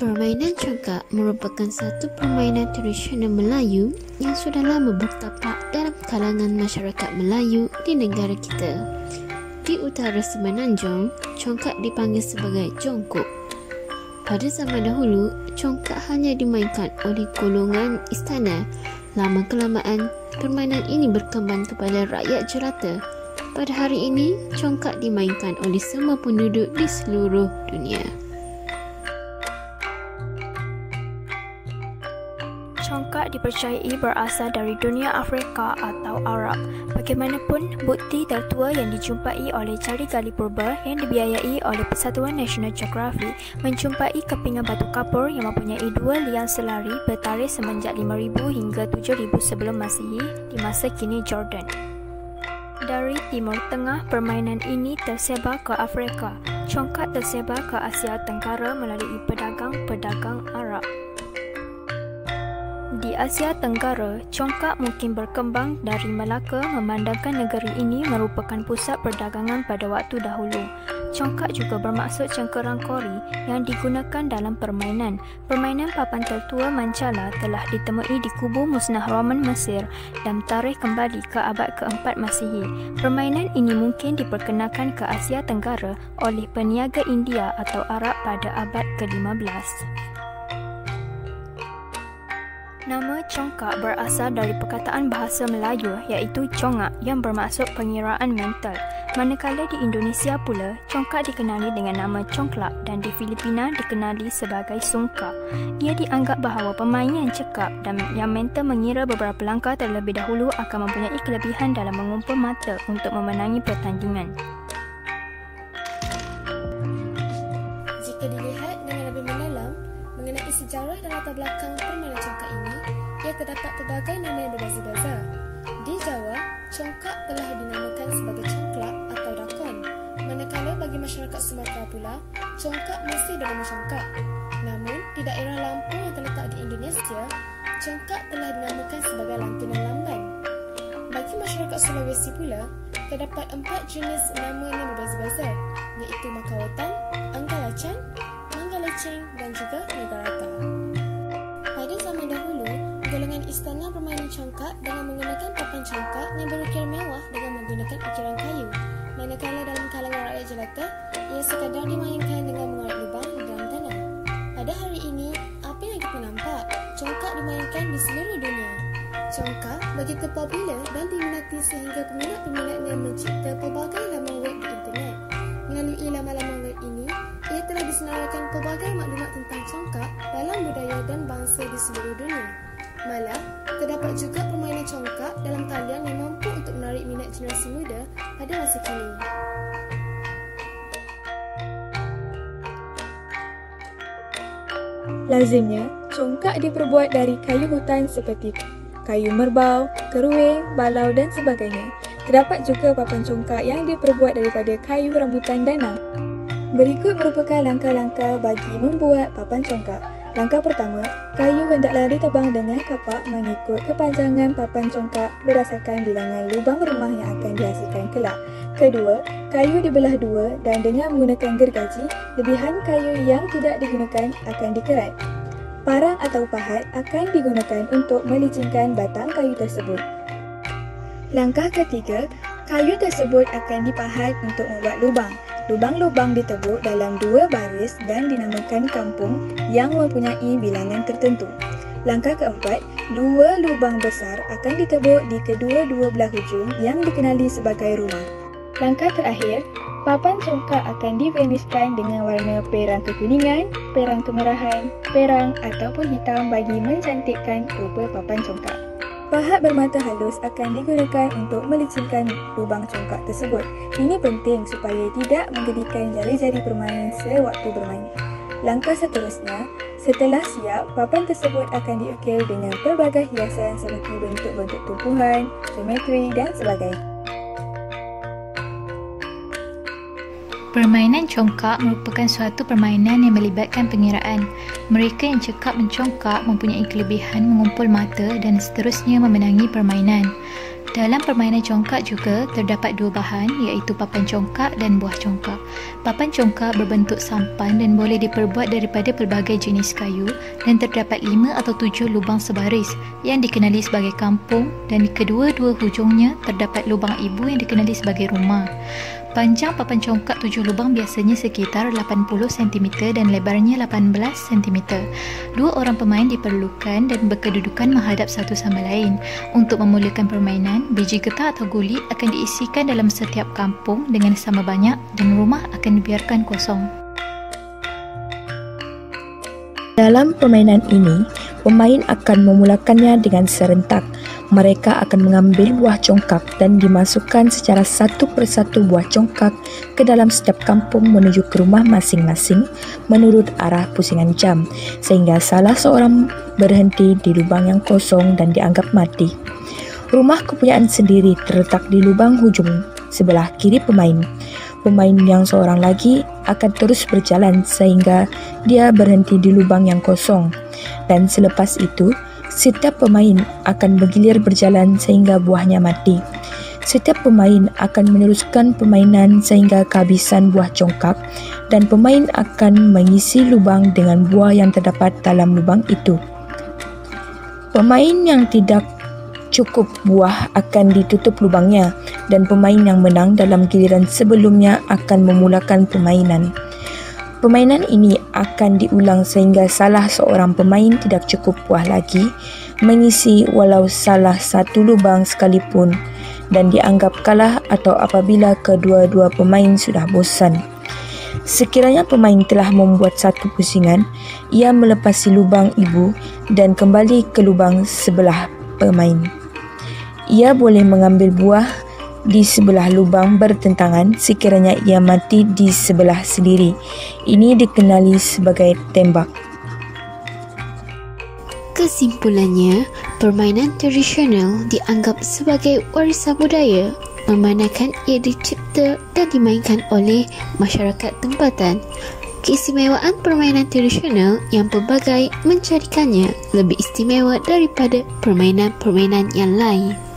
Permainan congkak merupakan satu permainan tradisional Melayu yang sudah lama bertapak dalam kalangan masyarakat Melayu di negara kita. Di utara Semenanjung, congkak dipanggil sebagai jongkok. Pada zaman dahulu, congkak hanya dimainkan oleh golongan istana. Lama-kelamaan, permainan ini berkembang kepada rakyat jelata. Pada hari ini, congkak dimainkan oleh semua penduduk di seluruh dunia. Congkak dipercayai berasal dari dunia Afrika atau Arab. Bagaimanapun, bukti tertua yang dijumpai oleh cari gali purba yang dibiayai oleh Persatuan Nasional Geografi menjumpai kepingan batu kapur yang mempunyai 2 liang selari bertarikh semenjak 5,000 hingga 7,000 sebelum Masihi di masa kini Jordan. Dari Timur Tengah, permainan ini tersebar ke Afrika. Congkak tersebar ke Asia Tenggara melalui pedagang-pedagang Arab. Di Asia Tenggara, congkak mungkin berkembang dari Melaka memandangkan negeri ini merupakan pusat perdagangan pada waktu dahulu. Congkak juga bermaksud cengkerang kori yang digunakan dalam permainan. Permainan papan tertua Mancala telah ditemui di kubu musnah Roman Mesir dan tarikh kembali ke abad ke-4 Masihi. Permainan ini mungkin diperkenalkan ke Asia Tenggara oleh peniaga India atau Arab pada abad ke-15. Nama congkak berasal dari perkataan bahasa Melayu iaitu congak yang bermaksud pengiraan mental. Manakala di Indonesia pula, congkak dikenali dengan nama congklak dan di Filipina dikenali sebagai sungka. Ia dianggap bahawa pemain yang cekap dan yang mental mengira beberapa langkah terlebih dahulu akan mempunyai kelebihan dalam mengumpul mata untuk memenangi pertandingan. Jika dilihat dengan lebih mendalam mengenai sejarah dan latar belakang permainan congkak ini, ia terdapat pelbagai nama yang berbeza-beza. Di Jawa, congkak telah dinamakan sebagai congklak atau dakon. Manakala bagi masyarakat Sumatera pula, congkak masih bernama congkak. Namun, di daerah Lampung yang terletak di Indonesia, congkak telah dinamakan sebagai lantunan lamban. Bagi masyarakat Sulawesi pula, terdapat 4 jenis nama yang berbeza-beza, iaitu Makawatan, Anggalacan, Manggaleceng dan juga Negarata. Pada zaman dahulu, golongan istana bermain congkak dengan menggunakan papan congkak yang berukir mewah dengan menggunakan ukiran kayu. Manakala dalam kalangan rakyat jelata, ia sekadar dimainkan dengan mengorek lubang di dalam tanah. Pada hari ini, apa yang kita nampak, congkak dimainkan di seluruh dunia. Congkak begitu popular dan diminati sehingga peminat-peminatnya mencipta pelbagai laman web di internet. Melalui laman-laman web ini, ia telah disenaraikan pelbagai maklumat tentang congkak dalam budaya dan bangsa di seluruh dunia. Malah, terdapat juga permainan congkak dalam talian yang mampu untuk menarik minat generasi muda pada masa kini. Lazimnya, congkak diperbuat dari kayu hutan seperti kayu merbau, keruing, balau dan sebagainya. Terdapat juga papan congkak yang diperbuat daripada kayu rambutan danau. Berikut merupakan langkah-langkah bagi membuat papan congkak. Langkah pertama, kayu hendaklah ditebang dengan kapak mengikut kepanjangan papan congkak berdasarkan bilangan lubang rumah yang akan dihasilkan kelak. Kedua, kayu dibelah dua dan dengan menggunakan gergaji, lebihan kayu yang tidak digunakan akan dikerat. Parang atau pahat akan digunakan untuk melicinkan batang kayu tersebut. Langkah ketiga, kayu tersebut akan dipahat untuk membuat lubang. Lubang-lubang ditebuk dalam 2 baris dan dinamakan kampung yang mempunyai bilangan tertentu. Langkah keempat, 2 lubang besar akan ditebuk di kedua-dua belah hujung yang dikenali sebagai rumah. Langkah terakhir, papan congkak akan divarniskan dengan warna perang kekuningan, perang kemerahan, perang ataupun hitam bagi mencantikkan rupa papan congkak. Pahat bermata halus akan digunakan untuk melicinkan lubang congkak tersebut. Ini penting supaya tidak menggedikan jari-jari permain sewaktu bermain. Langkah seterusnya, setelah siap, papan tersebut akan diukir dengan pelbagai hiasan seperti bentuk-bentuk tumpuhan, geometri dan sebagainya. Permainan congkak merupakan suatu permainan yang melibatkan pengiraan. Mereka yang cekap mencongkak mempunyai kelebihan mengumpul mata dan seterusnya memenangi permainan. Dalam permainan congkak juga terdapat dua bahan iaitu papan congkak dan buah congkak. Papan congkak berbentuk sampan dan boleh diperbuat daripada pelbagai jenis kayu dan terdapat 5 atau 7 lubang sebaris yang dikenali sebagai kampung dan di kedua-dua hujungnya terdapat lubang ibu yang dikenali sebagai rumah. Panjang papan congkak 7 lubang biasanya sekitar 80 cm dan lebarnya 18 cm. Dua orang pemain diperlukan dan berkedudukan menghadap satu sama lain. Untuk memulakan permainan, biji getah atau guli akan diisikan dalam setiap kampung dengan sama banyak dan rumah akan dibiarkan kosong. Dalam permainan ini, pemain akan memulakannya dengan serentak. Mereka akan mengambil buah congkak dan dimasukkan secara satu persatu buah congkak ke dalam setiap kampung menuju ke rumah masing-masing menurut arah pusingan jam, sehingga salah seorang berhenti di lubang yang kosong dan dianggap mati. Rumah kepunyaan sendiri terletak di lubang hujung sebelah kiri pemain. Pemain yang seorang lagi akan terus berjalan sehingga dia berhenti di lubang yang kosong, dan selepas itu setiap pemain akan bergilir berjalan sehingga buahnya mati. Setiap pemain akan meneruskan permainan sehingga kehabisan buah congkak dan pemain akan mengisi lubang dengan buah yang terdapat dalam lubang itu. Pemain yang tidak cukup buah akan ditutup lubangnya dan pemain yang menang dalam giliran sebelumnya akan memulakan permainan. Permainan ini akan diulang sehingga salah seorang pemain tidak cukup buah lagi mengisi walau salah satu lubang sekalipun dan dianggap kalah atau apabila kedua-dua pemain sudah bosan. Sekiranya pemain telah membuat satu pusingan, ia melepasi lubang ibu dan kembali ke lubang sebelah pemain. Ia boleh mengambil buah di sebelah lubang bertentangan sekiranya ia mati di sebelah sendiri. Ini dikenali sebagai tembak. Kesimpulannya, permainan tradisional dianggap sebagai warisan budaya, memandangkan ia dicipta dan dimainkan oleh masyarakat tempatan. Keistimewaan permainan tradisional yang pelbagai menjadikannya lebih istimewa daripada permainan-permainan yang lain.